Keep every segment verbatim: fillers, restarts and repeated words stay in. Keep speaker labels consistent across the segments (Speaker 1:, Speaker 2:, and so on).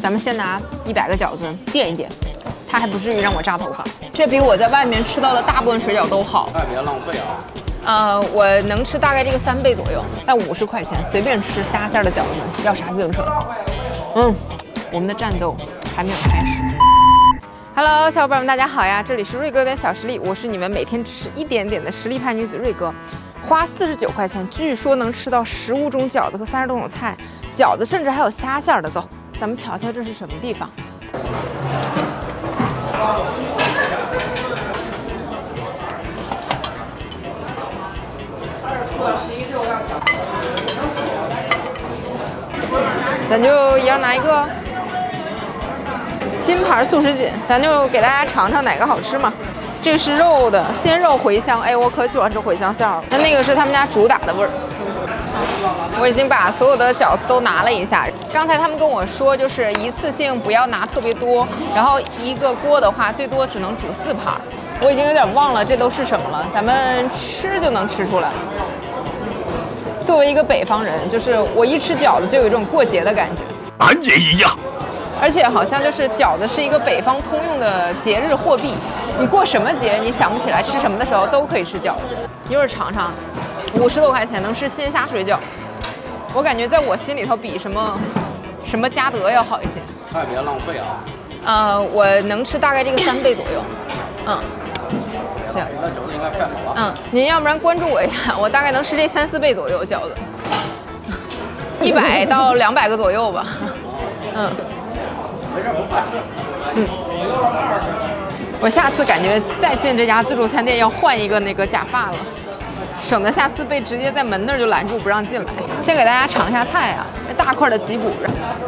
Speaker 1: 咱们先拿一百个饺子垫一垫，它还不至于让我扎头发。这比我在外面吃到的大部分水饺都好。
Speaker 2: 那别浪费啊！
Speaker 1: 呃，我能吃大概这个三倍左右，但五十块钱随便吃虾馅的饺子，要啥自行车？嗯，我们的战斗还没有开始。Hello， 小伙伴们，大家好呀！这里是瑞哥的小实力，我是你们每天只吃一点点的实力派女子瑞哥。花四十九块钱，据说能吃到十五种饺子和三十多种菜，饺子甚至还有虾馅的。走，咱们瞧瞧这是什么地方。咱就一样拿一个金牌素食锦，咱就给大家尝尝哪个好吃嘛。这个是肉的，鲜肉茴香，哎，我可喜欢吃茴香馅了。那那个是他们家主打的味儿。我已经把所有的饺子都拿了一下。刚才他们跟我说，就是一次性不要拿特别多，然后一个锅的话最多只能煮四盘。我已经有点忘了这都是什么了，咱们吃就能吃出来。作为一个北方人，就是我一吃饺子就有一种过节的感觉。
Speaker 3: 俺也一样。
Speaker 1: 而且好像就是饺子是一个北方通用的节日货币，你过什么节，你想不起来吃什么的时候都可以吃饺子。一会儿尝尝，五十多块钱能吃鲜虾水饺，我感觉在我心里头比什么什么嘉德要好一些。
Speaker 2: 那别浪费啊！
Speaker 1: 呃，我能吃大概这个三倍左右。嗯，行。
Speaker 2: 那饺子应该快好了。
Speaker 1: 嗯，您要不然关注我一下，我大概能吃这三四倍左右饺子，一百到两百个左右吧。嗯。
Speaker 2: 没事，不怕吃。
Speaker 1: 嗯，我下次感觉再进这家自助餐店要换一个那个假发了，省得下次被直接在门那儿就拦住不让进来。先给大家尝一下菜啊，这大块的脊骨，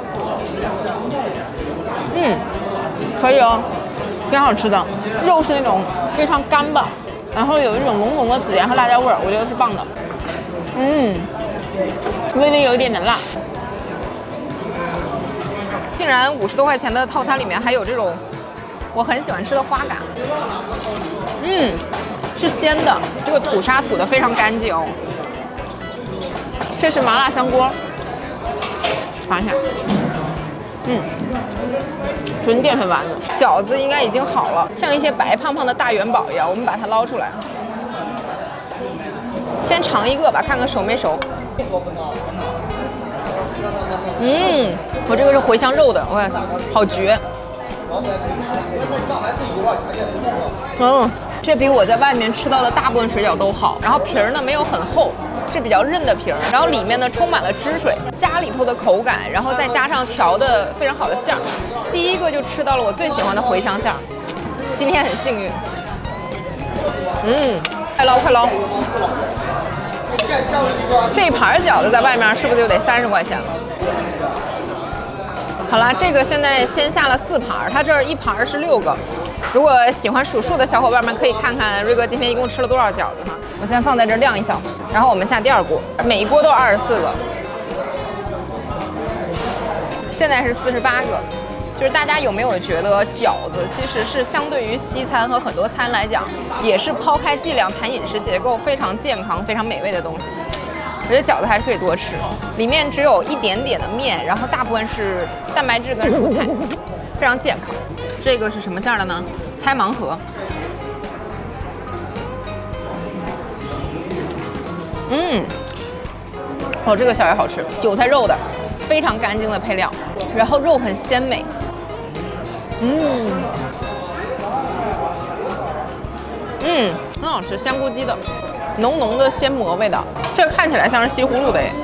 Speaker 1: 嗯，可以哦，挺好吃的。肉是那种非常干巴，然后有一种浓浓的孜然和辣椒味儿，我觉得是棒的。嗯，微微有一点点辣。竟然五十多块钱的套餐里面还有这种我很喜欢吃的花蛤，嗯，是鲜的，这个吐沙吐的非常干净哦。这是麻辣香锅，尝一下，嗯，纯淀粉丸子。饺子应该已经好了，像一些白胖胖的大元宝一样，我们把它捞出来，先尝一个吧，看看熟没熟。嗯，我这个是茴香肉的，我好绝。嗯，这比我在外面吃到的大部分水饺都好。然后皮儿呢没有很厚，是比较韧的皮儿，然后里面呢充满了汁水，家里头的口感，然后再加上调的非常好的馅儿。第一个就吃到了我最喜欢的茴香馅儿，今天很幸运。嗯，快捞快捞！这一盘饺子在外面是不是就得三十块钱了？好啦，这个现在先下了四盘，它这儿一盘是六个。如果喜欢数数的小伙伴们可以看看瑞哥今天一共吃了多少饺子哈。我先放在这儿晾一小会儿，然后我们下第二锅，每一锅都二十四个，现在是四十八个。就是大家有没有觉得饺子其实是相对于西餐和很多餐来讲，也是抛开剂量谈饮食结构非常健康、非常美味的东西？我觉得饺子还是可以多吃，里面只有一点点的面，然后大部分是蛋白质跟蔬菜，非常健康。这个是什么馅的呢？猜盲盒。嗯，哦，这个馅也好吃，韭菜肉的，非常干净的配料，然后肉很鲜美。嗯，嗯，很好吃，香菇鸡的，浓浓的鲜蘑味道。这个看起来像是西葫芦的诶。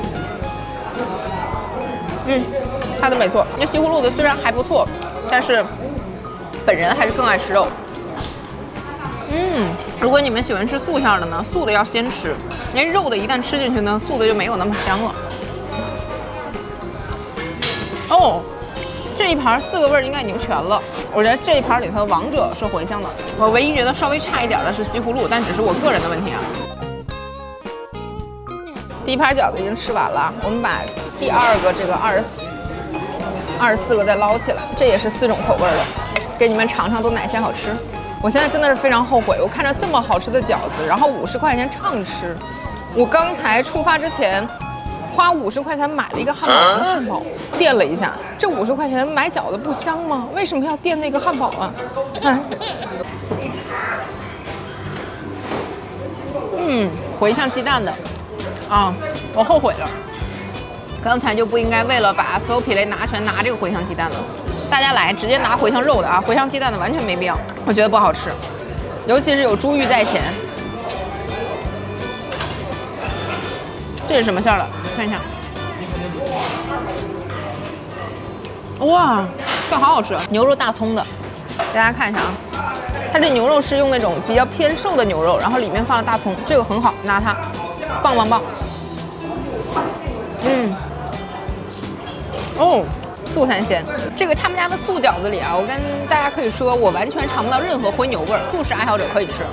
Speaker 1: 嗯，猜的没错。那西葫芦的虽然还不错，但是本人还是更爱吃肉。嗯，如果你们喜欢吃素馅的呢，素的要先吃，因为肉的一旦吃进去呢，素的就没有那么香了。哦。这一盘四个味儿应该已经全了，我觉得这一盘里头王者是茴香的，我唯一觉得稍微差一点的是西葫芦，但只是我个人的问题啊。第一盘饺子已经吃完了，我们把第二个这个二十四、二十四个再捞起来，这也是四种口味的，给你们尝尝都哪些好吃。我现在真的是非常后悔，我看着这么好吃的饺子，然后五十块钱畅吃，我刚才出发之前花五十块钱买了一个汉堡的汉堡，垫了一下。这五十块钱买饺子不香吗？为什么要垫那个汉堡啊？嗯，嗯，茴香鸡蛋的，啊，我后悔了，刚才就不应该为了把所有品类拿全拿这个茴香鸡蛋了。大家来直接拿茴香肉的啊，茴香鸡蛋的完全没必要，我觉得不好吃，尤其是有珠玉在前。这是什么馅儿的？看一下。哇，这好好吃，牛肉大葱的，大家看一下啊，它这牛肉是用那种比较偏瘦的牛肉，然后里面放了大葱，这个很好，拿它，棒棒棒。嗯，哦，素三鲜，这个他们家的素饺子里啊，我跟大家可以说，我完全尝不到任何荤油味儿，素食爱好者可以吃。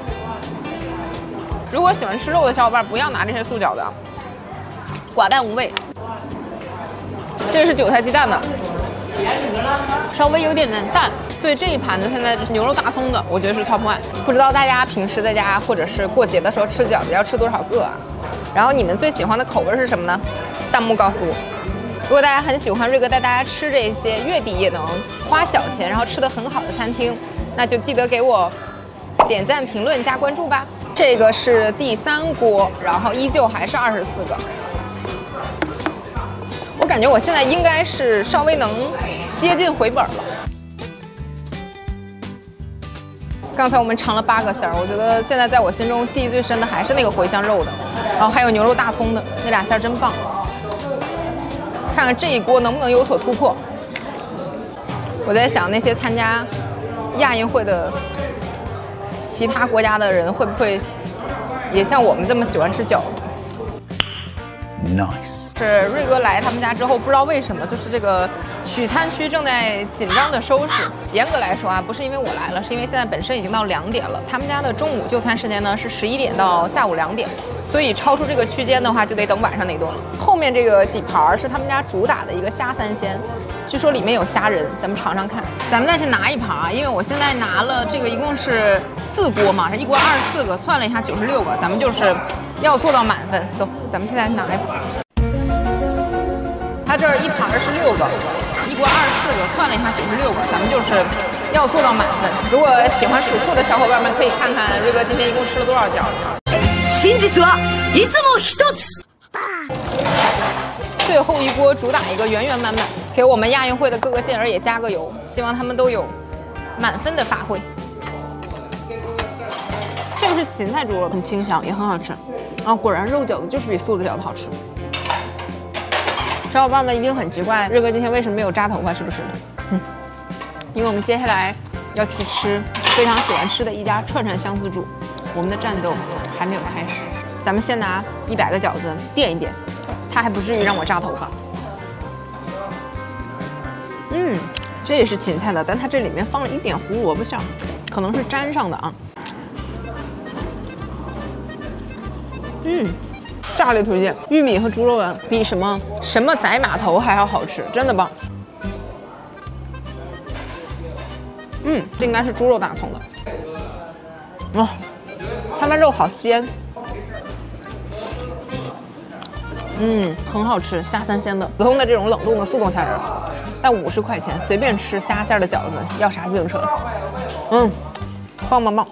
Speaker 1: 如果喜欢吃肉的小伙伴，不要拿这些素饺子啊，寡淡无味。这是韭菜鸡蛋的，稍微有点点淡，所以这一盘子现在是牛肉大葱的，我觉得是 top one。不知道大家平时在家或者是过节的时候吃饺子要吃多少个啊？然后你们最喜欢的口味是什么呢？弹幕告诉我。如果大家很喜欢瑞哥带大家吃这些月底也能花小钱，然后吃得很好的餐厅，那就记得给我点赞、评论、加关注吧。这个是第三锅，然后依旧还是二十四个。我感觉我现在应该是稍微能接近回本了。刚才我们尝了八个馅儿，我觉得现在在我心中记忆最深的还是那个茴香肉的，然后还有牛肉大葱的，那俩馅儿真棒。看看这一锅能不能有所突破。我在想那些参加亚运会的其他国家的人会不会也像我们这么喜欢吃饺子
Speaker 3: ？Nice。
Speaker 1: 是瑞哥来他们家之后，不知道为什么，就是这个取餐区正在紧张的收拾。严格来说啊，不是因为我来了，是因为现在本身已经到两点了。他们家的中午就餐时间呢是十一点到下午两点，所以超出这个区间的话，就得等晚上那顿了。后面这个几盘是他们家主打的一个虾三鲜，据说里面有虾仁，咱们尝尝看。咱们再去拿一盘啊，因为我现在拿了这个一共是四锅嘛，这一锅二十四个，算了一下九十六个，咱们就是要做到满分。走，咱们现在拿一盘。它这儿一盘是六个，一锅二十四个，算了一下九十六个，咱们就是要做到满分。如果喜欢数数的小伙伴们，可以看看瑞哥今天一共吃了多少饺子。
Speaker 4: 真実はいつも一つ。
Speaker 1: 最后一锅主打一个圆圆满满，给我们亚运会的各个健儿也加个油，希望他们都有满分的发挥。这个是芹菜猪肉，很清香，也很好吃。啊，果然肉饺子就是比素的饺子好吃。小伙伴们一定很奇怪，瑞哥今天为什么没有扎头发，是不是？嗯，因为我们接下来要去吃非常喜欢吃的一家串串香自助，我们的战斗还没有开始。咱们先拿一百个饺子垫一垫，它还不至于让我扎头发。嗯，这也是芹菜的，但它这里面放了一点胡萝卜馅儿，可能是沾上的啊。嗯。炸裂推荐，玉米和猪肉丸比什么什么宰码头还要好吃，真的棒。嗯，这应该是猪肉大葱的。哇、哦，它那肉好鲜。嗯，很好吃，虾三鲜的，普通的这种冷冻的速冻虾仁，但五十块钱随便吃虾馅的饺子，要啥自行车？嗯，棒棒棒。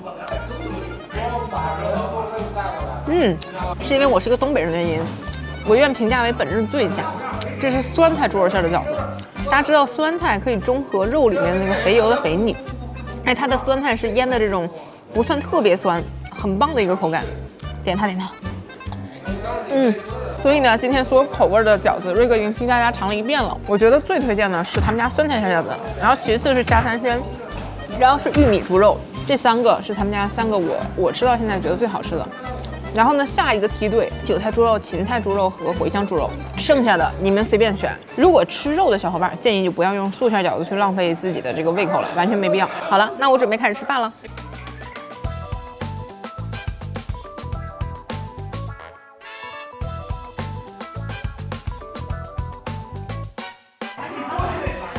Speaker 1: 嗯，是因为我是个东北人的原因，我愿评价为本日最佳。这是酸菜猪肉馅的饺子，大家知道酸菜可以中和肉里面那个肥油的肥腻，哎，它的酸菜是腌的这种不算特别酸，很棒的一个口感。点它点它，嗯，所以呢，今天所有口味的饺子，瑞哥已经替大家尝了一遍了。我觉得最推荐的是他们家酸菜馅饺子，然后其次是虾三鲜，然后是玉米猪肉，这三个是他们家三个我我吃到现在觉得最好吃的。然后呢，下一个梯队韭菜猪肉、芹菜猪肉和茴香猪肉，剩下的你们随便选。如果吃肉的小伙伴，建议就不要用素馅饺子去浪费自己的这个胃口了，完全没必要。好了，那我准备开始吃饭了。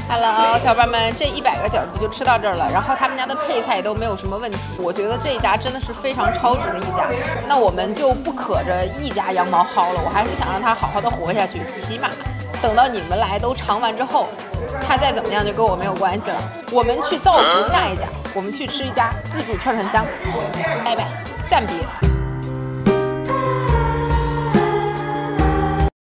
Speaker 1: Hello， 小伙伴们，这一百个饺子就吃到这儿了。然后他们家的配菜都没有什么问题，我觉得这一家真的是非常超值的一家。那我们就不可着一家羊毛薅了，我还是想让它好好的活下去。起码等到你们来都尝完之后，它再怎么样就跟我没有关系了。我们去造福下一家，我们去吃一家自助串串香。拜拜，暂别。